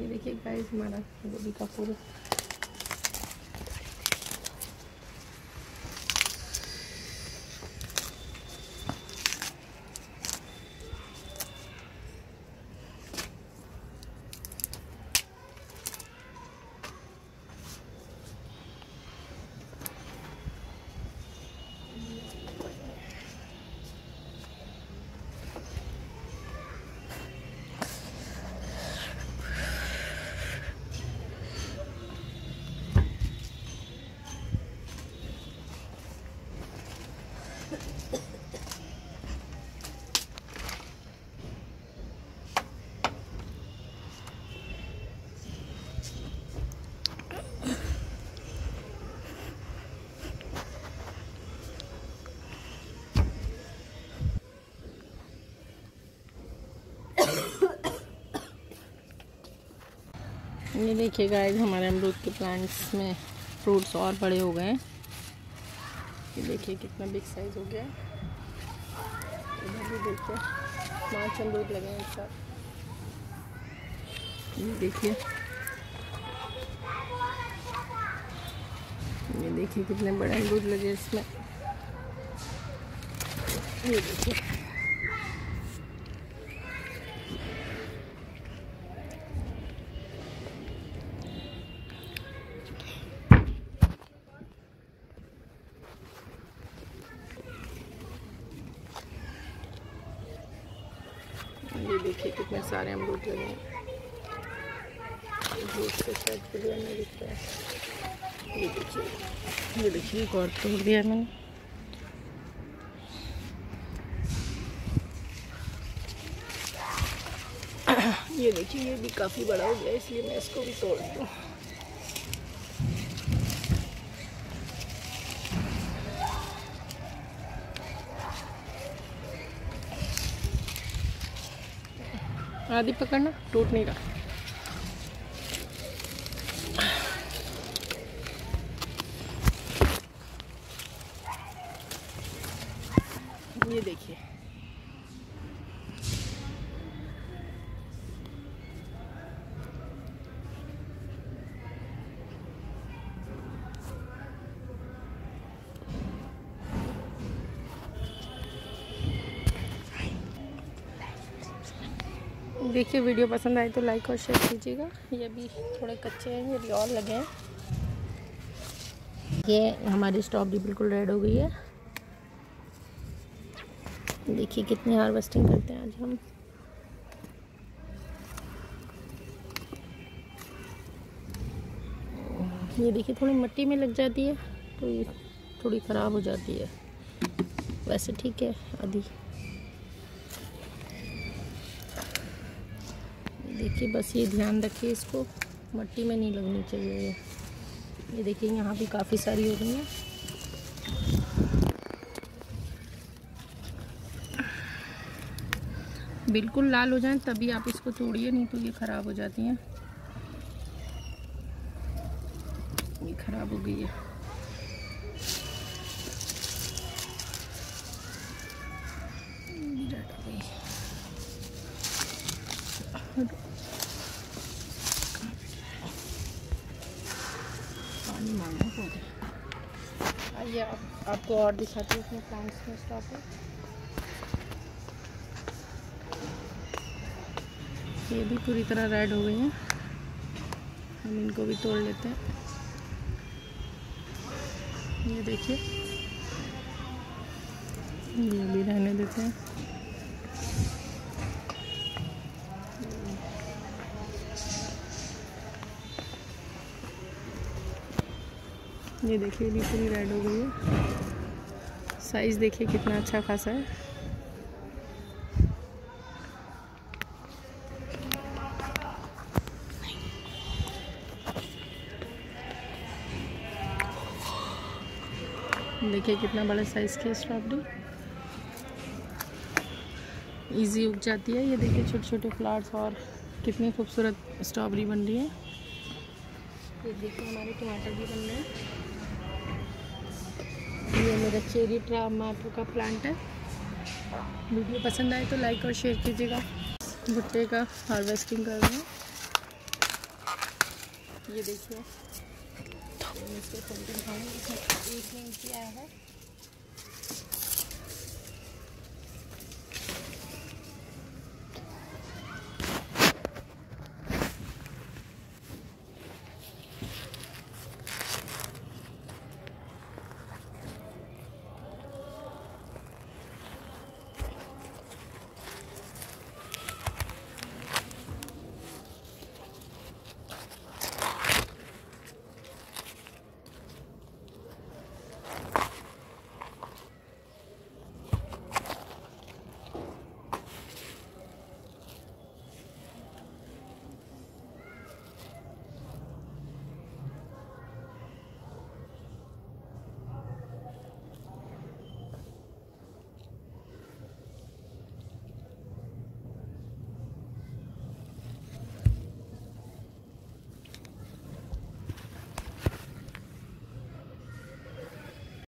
ये देखिए गाइस हमारा गोभी का फूल। ये देखिए गाइस हमारे अमरूद के प्लांट्स में फ्रूट्स और बड़े हो गए हैं। ये देखिए कितना बिग साइज हो गया है। इधर भी देखिए 5 अमरूद लगे हैं एक साथ। ये देखिए कितने बड़े अमरूद लगे इसमें। ये देखिए कितने सारे अमरूद लगे हैं। धूप से शायद क्लियर नहीं दिख रहा है। ये देखिए एक और तोड़ दिया मैंने। ये देखिए ये भी काफ़ी बड़ा हो गया इसलिए मैं इसको भी तोड़ दूँ। आदि पकड़ना, टूट नहीं रहा। ये देखिए देखिए वीडियो पसंद आए तो लाइक और शेयर कीजिएगा। ये भी थोड़े कच्चे हैं, ये भी और लगे हैं। ये हमारी स्ट्रॉबेरी बिल्कुल रेड हो गई है। देखिए कितनी हार्वेस्टिंग करते हैं आज हम। ये देखिए थोड़ी मिट्टी में लग जाती है तो ये थोड़ी ख़राब हो जाती है, वैसे ठीक है आदि। देखिए बस ये ध्यान रखिए इसको मिट्टी में नहीं लगनी चाहिए। ये देखिए यहाँ भी काफ़ी सारी हो गई हैं। बिल्कुल लाल हो जाएं तभी आप इसको तोड़िए, नहीं तो ये ख़राब हो जाती हैं। ये ख़राब हो गई है। पानी मांगना पड़ेगा। आइए आपको और दिखाती हूँ अपने प्लांट्स में स्टॉक है। ये भी पूरी तरह रेड हो गई हैं। हम इनको भी तोड़ लेते हैं। ये देखिए ये भी रहने देते हैं। ये देखिए भी पूरी रेड हो गई है। साइज़ देखिए कितना अच्छा खासा है। देखिए कितना बड़ा साइज़ की स्ट्रॉबेरी इजी उग जाती है। ये देखिए छोटे छोटे फ्लावर्स और कितनी खूबसूरत स्ट्रॉबेरी बन रही है। ये देखिए हमारे टमाटर भी बन रहे हैं। ये मेरा चेरी टमाटर का प्लांट है। वीडियो पसंद आए तो लाइक और शेयर कीजिएगा। भुट्टे का हार्वेस्टिंग कर रहे हैं। ये देखिए, इसको खोल के दिखाऊंगी। इसमें 1 इंच आया है।